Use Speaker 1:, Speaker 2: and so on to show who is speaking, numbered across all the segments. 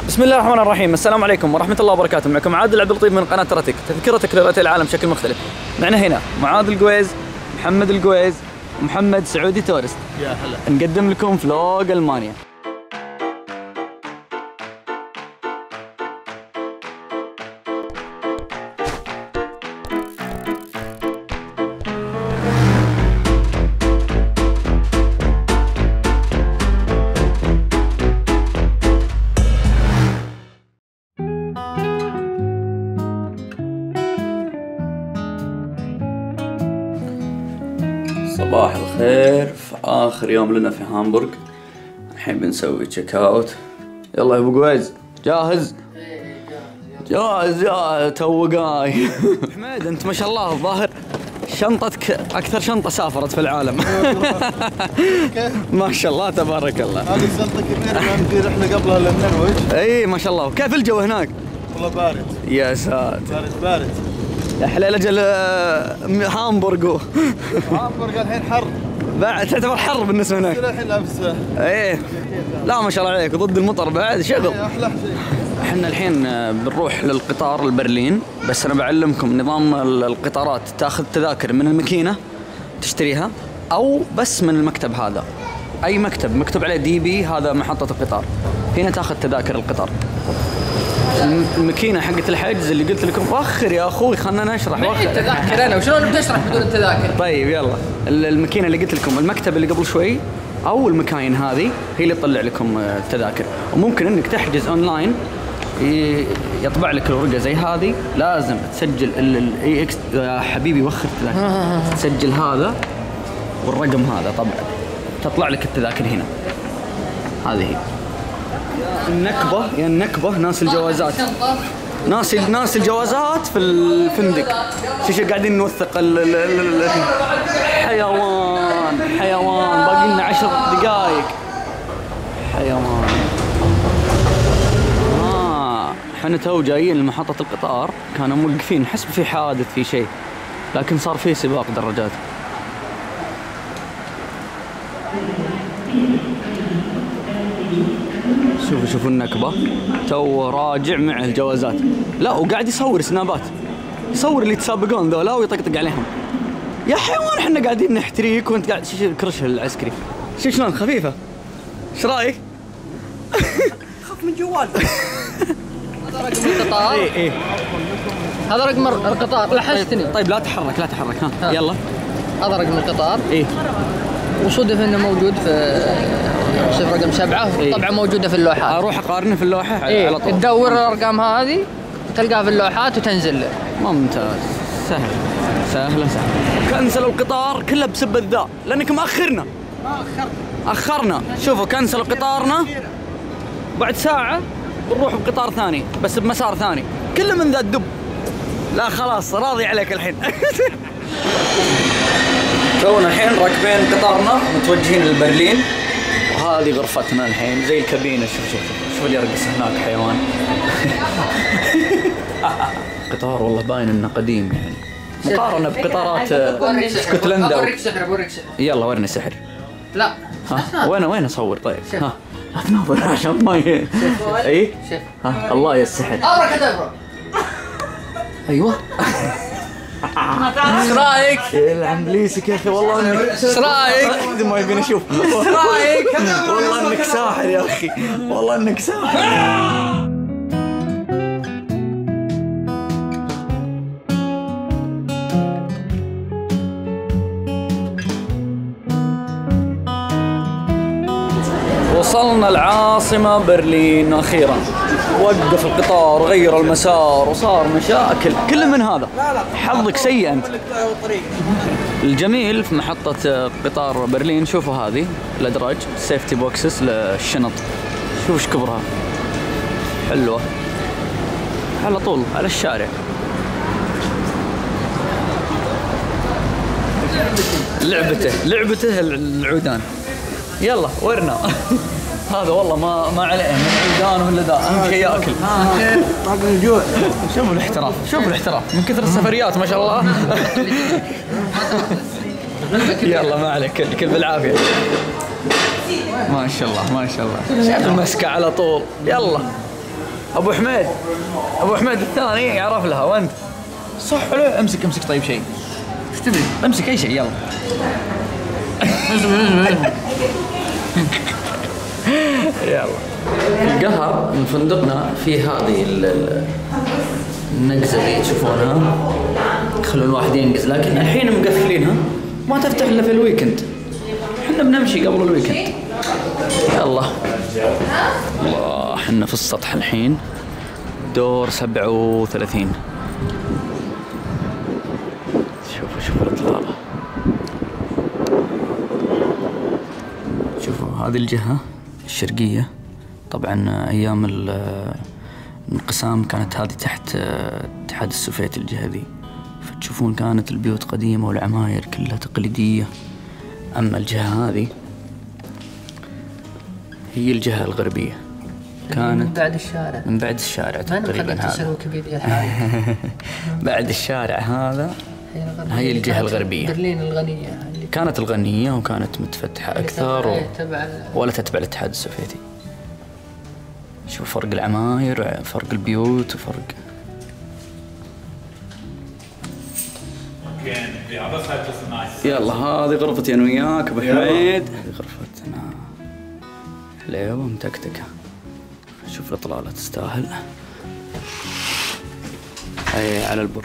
Speaker 1: بسم الله الرحمن الرحيم، السلام عليكم ورحمة الله وبركاته. معكم عادل عبد اللطيف من قناة تراتيك، تذكرتك لرؤية العالم بشكل مختلف. معنا هنا معاذ القويز، محمد القويز، ومحمد سعودي تورست.
Speaker 2: يا هلا.
Speaker 1: نقدم لكم فلوق ألمانيا. صباح الخير، في آخر يوم لنا في هامبورغ. الحين بنسوي تشيك اوت. يلا يا ابو قويز، جاهز؟ جاهز يا تو قاي. حميد انت ما شاء الله الظاهر شنطتك اكثر شنطة سافرت في العالم. ما شاء الله تبارك الله.
Speaker 2: هذه شنطة كبيرة، عندي رحلة قبلها للنرويج.
Speaker 1: اي ما شاء الله. كيف الجو هناك؟
Speaker 2: والله بارد.
Speaker 1: يا ساتر.
Speaker 2: بارد.
Speaker 1: يا حليل اجل هامبورغ.
Speaker 2: هامبورغ الحين حر.
Speaker 1: بعد تعتبر حر بالنسبة هناك.
Speaker 2: الحين لابس.
Speaker 1: ايه. لا ما شاء الله عليك، ضد المطر بعد شغل.
Speaker 2: احلى شيء.
Speaker 1: احنا الحين بنروح للقطار لبرلين، بس انا بعلمكم نظام القطارات. تاخذ تذاكر من الماكينة تشتريها، او بس من المكتب هذا. اي مكتب مكتوب عليه دي بي، هذا محطة القطار. هنا تاخذ تذاكر القطار. الماكينة حقت الحجز اللي قلت لكم. وخر يا اخوي خلنا نشرح.
Speaker 3: وخر التذاكر انا وشلون بتشرح بدون التذاكر؟
Speaker 1: طيب يلا، الماكينة اللي قلت لكم، المكتب اللي قبل شوي او المكاين هذه هي اللي تطلع لكم التذاكر. وممكن انك تحجز اونلاين، يطبع لك الورقه زي هذه. لازم تسجل الاي اكس يا حبيبي، وخر التذاكر. تسجل هذا والرقم هذا، طبعا تطلع لك التذاكر هنا. هذه هي النكبه. يا النكبه ناس الجوازات، ناس الجوازات في الفندق. شو قاعدين نوثق حيوان. باقي لنا 10 دقائق. حيوان. احنا تو جايين لمحطة القطار، كانوا موقفين، حسب في حادث في شيء، لكن صار في سباق دراجات. شوفوا النكبة. تو راجع مع الجوازات. لا وقاعد يصور سنابات، يصور اللي يتسابقون ذولا ويطقطق عليهم. يا حيوان احنا قاعدين نحتريك وانت قاعد كرش العسكري. شلون خفيفة؟ ايش رايك؟
Speaker 3: خاف من جوال. هذا رقم القطار.
Speaker 1: ايه
Speaker 3: هذا رقم القطار. لحشتني.
Speaker 1: طيب لا تحرك ها. يلا.
Speaker 3: هذا رقم القطار.
Speaker 1: ايه.
Speaker 3: وصدف انه موجود في شوف رقم 7.
Speaker 1: إيه؟
Speaker 3: طبعا موجوده في اللوحات.
Speaker 1: اروح اقارنه في اللوحة.
Speaker 3: إيه؟
Speaker 1: على طول
Speaker 3: تدور الارقام هذه تلقاها في اللوحات وتنزل له.
Speaker 1: ممتاز. سهلة. كنسلوا القطار كله بسبة ذا، لانك مأخرنا. أخرنا. شوفوا كنسلوا قطارنا، بعد ساعة بنروح بقطار ثاني بس بمسار ثاني، كله من ذا الدب. لا خلاص راضي عليك الحين. تونا الحين راكبين قطارنا متوجهين لبرلين، وهذه غرفتنا الحين زي الكابينة. شوف اللي يرقص هناك حيوان. قطار والله باين انه قديم يعني، مقارنة بقطارات اسكتلندا.
Speaker 3: بوريك سحر.
Speaker 1: يلا ورني سحر.
Speaker 3: لا
Speaker 1: ها وين اصور؟ طيب ها لا تناظر عشان ما اي
Speaker 3: شوف.
Speaker 1: ها الله يا السحر.
Speaker 3: ابركادابرا.
Speaker 1: ايوه.
Speaker 3: ايش رايك؟
Speaker 1: يلعن ليسك يا اخي، والله انك
Speaker 3: ايش رايك؟
Speaker 1: ما يبين اشوف.
Speaker 3: ايش رايك؟
Speaker 1: والله انك ساحر يا اخي، والله انك ساحر. وصلنا العاصمة برلين أخيراً. وقف القطار، غير المسار، وصار مشاكل. كل من هذا. حظك سيء أنت. الجميل في محطة قطار برلين، شوفوا هذه الأدراج سيفتي بوكسس للشنط. شوف ايش كبرها، حلوة على طول على الشارع. لعبته العودان. يلا ورنا. هذا والله ما عليه من عيدان ولا ذا، اهم شيء ياكل.
Speaker 2: طاق الجوع.
Speaker 1: شوفوا الاحتراف من كثر السفريات ما شاء الله. يلا ما عليك، كل بالعافيه. ما شاء الله شايف المسكه على طول. يلا ابو حميد ابو حميد الثاني يعرف لها وانت صح حلو. امسك طيب شيء ايش تبي؟ امسك اي شيء يلا. يلا. القهر من فندقنا في هذه النقزه اللي تشوفونها يخلون الواحد ينقز، لكن الحين مقفلينها ما تفتح الا في الويكند. احنا بنمشي قبل الويكند. يلا الله احنا في السطح الحين دور 37. شوفوا الاطلاله. شوفوا هذه الجهه الشرقيه، طبعا ايام الانقسام كانت هذه تحت الاتحاد السوفيتي الجهه ذي، فتشوفون كانت البيوت قديمه والعماير كلها تقليديه. اما الجهه هذه هي الجهه الغربيه، كانت من بعد الشارع تقريبا هذا. بعد الشارع هذا هي الجهه الغربيه.
Speaker 3: برلين الغنيه
Speaker 1: كانت الغنيه وكانت متفتحه اكثر ولا تتبع الاتحاد السوفيتي. شوف فرق العماير وفرق البيوت وفرق. يلا هذه غرفتي انا وياك ابو حميد. هذه غرفتنا حليوه متكتكه. شوف الاطلاله تستاهل. هي على البرج.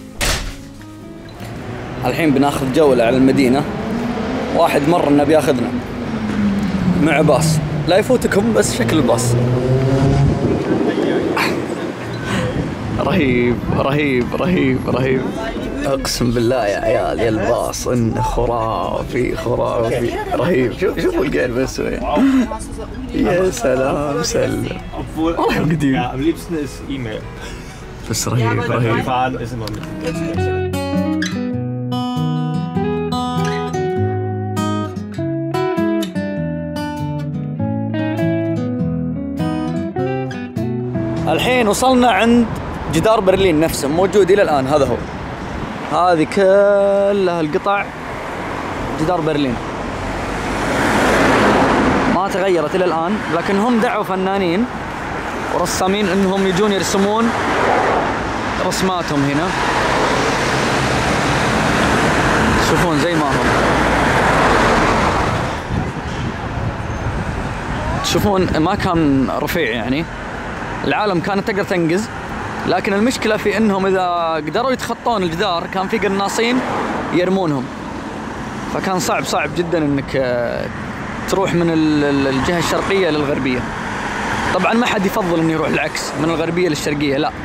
Speaker 1: الحين بناخذ جوله على المدينه. واحد مر انه بياخذنا مع باص، لا يفوتكم بس شكل الباص. رهيب رهيب رهيب رهيب اقسم بالله يا عيال. يا الباص انه خرافي خرافي رهيب. شوفوا القير بس وين. يا سلام سلم والله قديم بس رهيب رهيب. الحين وصلنا عند جدار برلين نفسه، موجود إلى الآن. هذا هو، هذه كلها القطع جدار برلين ما تغيرت إلى الآن، لكن هم دعوا فنانين ورسامين إنهم يجون يرسمون رسماتهم هنا. تشوفون زي ما هم، تشوفون ما كان رفيع يعني. العالم كانت تقدر تنقز، لكن المشكلة في انهم اذا قدروا يتخطون الجدار كان في قناصين يرمونهم، فكان صعب جدا انك تروح من الجهة الشرقية للغربية. طبعا ما حد يفضل انه يروح العكس من الغربية للشرقية، لا.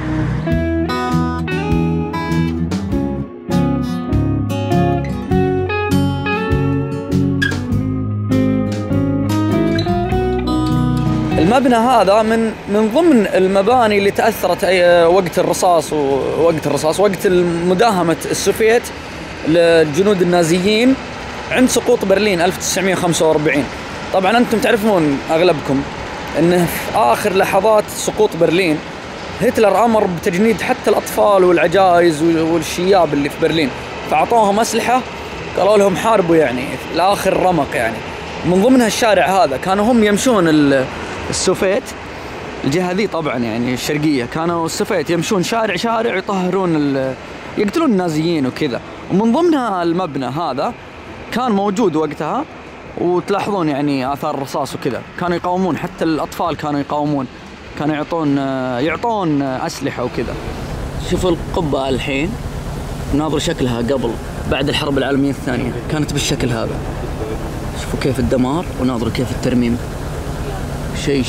Speaker 1: المبنى هذا من ضمن المباني اللي تأثرت وقت الرصاص وقت مداهمة السوفيت للجنود النازيين عند سقوط برلين 1945. طبعا أنتم تعرفون أغلبكم أنه في آخر لحظات سقوط برلين هتلر أمر بتجنيد حتى الأطفال والعجائز والشياب اللي في برلين، فأعطوهم أسلحة قالوا لهم حاربوا يعني لآخر رمق يعني. من ضمنها الشارع هذا كانوا هم يمشون السوفيت الجهة ذي طبعا يعني الشرقية، كانوا السوفيت يمشون شارع يطهرون يقتلون النازيين وكذا، ومن ضمنها المبنى هذا كان موجود وقتها. وتلاحظون يعني آثار الرصاص وكذا، كانوا يقاومون، حتى الأطفال كانوا يقاومون، كانوا يعطون أسلحة وكذا. شوفوا القبة الحين ناظر شكلها قبل بعد الحرب العالمية الثانية كانت بالشكل هذا. شوفوا كيف الدمار وناظروا كيف الترميم، شيء.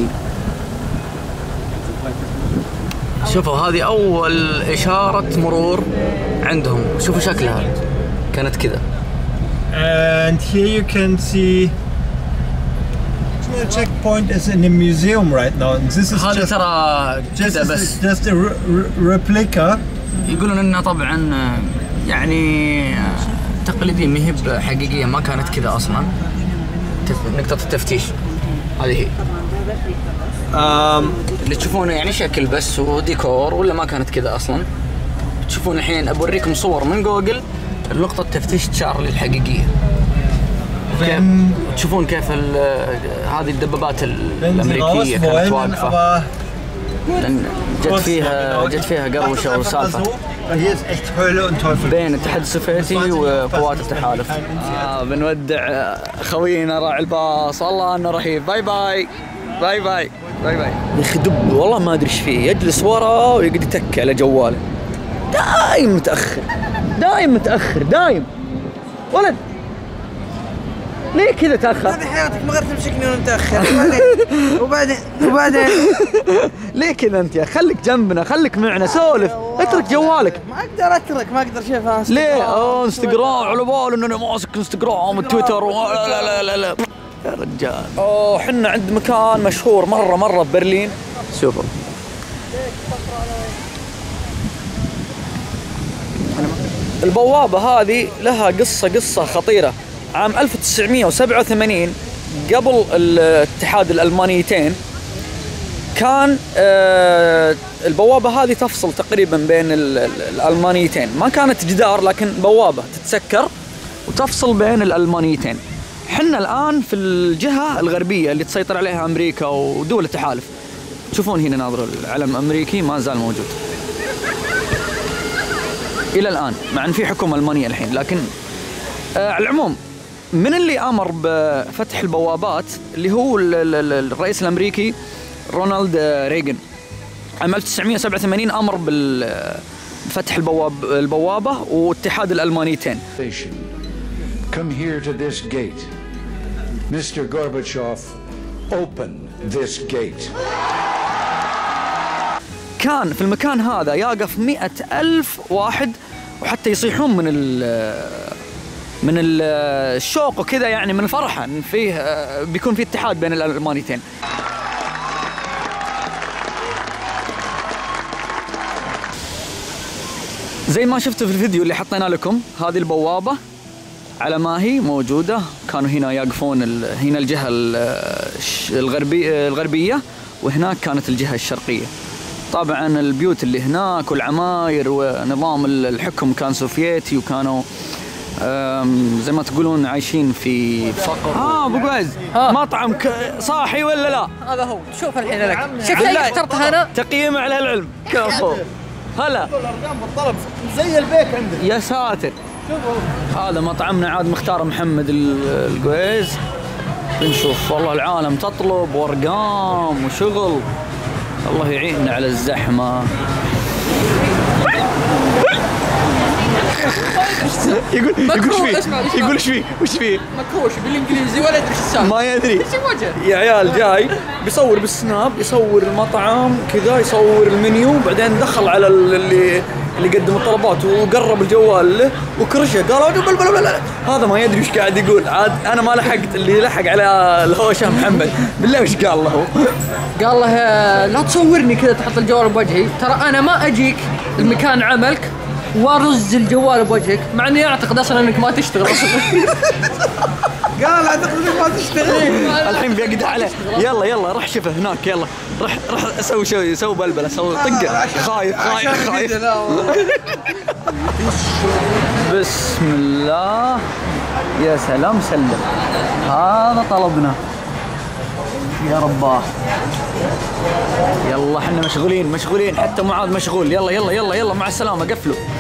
Speaker 1: شوفوا هذه أول إشارة مرور عندهم، شوفوا شكلها كانت كذا.
Speaker 4: And here you can see the checkpoint is in the museum right now. And this is
Speaker 1: هذا ترى كذا بس
Speaker 4: just a replica.
Speaker 1: يقولون إنها طبعا يعني تقليدية، ما هي حقيقية، ما كانت كذا أصلا. نقطة التفتيش هذه هي اللي تشوفونه يعني شكل بس وديكور، ولا ما كانت كذا اصلا. تشوفون الحين بوريكم صور من جوجل نقطة تفتيش تشارلي الحقيقية. تشوفون كيف هذه الدبابات الامريكية كانت واقفة. جت فيها قروشه وسالفه
Speaker 4: Hier ist echt Hölle und Teufel.
Speaker 1: بين الاتحاد السوفيتي وقوات التحالف. بنودع خوينا راعي الباص، والله انه رهيب. باي باي باي باي باي باي. يا اخي دب والله ما ادري ايش فيه، يجلس ورا ويقعد يتكي على جواله. دايم متاخر دايم متاخر دايم. ولد ليه كذا تاخر؟
Speaker 5: هذه حياتك ما غير تمسكني وانا متاخر. وبعدين
Speaker 1: ليه كذا انت يا خليك جنبنا، خليك معنا، سولف، اترك جوالك.
Speaker 5: ما اقدر اترك، ما اقدر شايف
Speaker 1: ليه؟ انستغرام على بال انه انا ماسك انستغرام وتويتر لا لا لا لا يا رجال. حنا عند مكان مشهور مره ببرلين. شوفوا البوابة هذه لها قصة خطيرة. عام 1987 قبل الاتحاد الألمانيتين كان البوابة هذه تفصل تقريبا بين الألمانيتين، ما كانت جدار لكن بوابة تتسكر وتفصل بين الألمانيتين. حنا الآن في الجهة الغربية اللي تسيطر عليها أمريكا ودول التحالف. تشوفون هنا ناظر العلم الأمريكي ما زال موجود إلى الآن، مع أن في حكومة ألمانية الحين. لكن على العموم من اللي أمر بفتح البوابات اللي هو الرئيس الأمريكي رونالد ريغان. عام 1987 أمر بفتح البوابة واتحاد الألمانيتين.
Speaker 6: Come here to this gate. Mr. Gorbachev, open this gate.
Speaker 1: كان في المكان هذا يقف 100,000 واحد، وحتى يصيحون من الشوق وكذا، يعني من الفرحة إن فيه بيكون في اتحاد بين الألمانيتين. زي ما شفتوا في الفيديو اللي حطينا لكم، هذه البوابة على ما هي موجودة. كانوا هنا يقفون هنا الجهة الغربية، وهناك كانت الجهة الشرقية. طبعا البيوت اللي هناك والعماير ونظام الحكم كان سوفيتي، وكانوا زي ما تقولون عايشين في فقر. ابو قايز مطعم صاحي ولا لا؟
Speaker 3: هذا هو. شوف الحين لك شفت اللي اخترتها انا،
Speaker 1: تقييم على العلم كفو. هلا
Speaker 2: الارقام بالطلب زي البيك عندك.
Speaker 1: يا ساتر. هذا مطعمنا عاد مختار محمد القويز. بنشوف والله العالم تطلب وارقام وشغل، الله يعيننا على الزحمة. يقول ايش فيه؟ وش فيه؟
Speaker 3: مكروش بالانجليزي ولا ادري ايش السالفه،
Speaker 1: ما يدري.
Speaker 3: ايش وجه
Speaker 1: يا عيال جاي بيصور بالسناب، يصور المطعم كذا، يصور المنيو، بعدين دخل على اللي يقدم الطلبات وقرب الجوال له وكرشه، قال هذا ما يدري ايش قاعد يقول. عاد انا ما لحقت، اللي لحق على الهوشه محمد بالله وش قال له؟
Speaker 3: قال له لا تصورني كذا تحط الجوال بوجهي، ترى انا ما اجيك المكان عملك وارز الجوال بوجهك، مع اني اعتقد اصلا انك ما تشتغل اصلا.
Speaker 5: قال اعتقد انك ما تشتغل.
Speaker 1: الحين بيقعد عليه. يلا روح شوفه هناك، يلا روح سوي بلبله، سوي طقه. خايف. بسم الله، يا سلام سلم. هذا طلبنا يا رباه. يلا احنا مشغولين، حتى معاذ مشغول. يلا مع السلامه، قفلوا.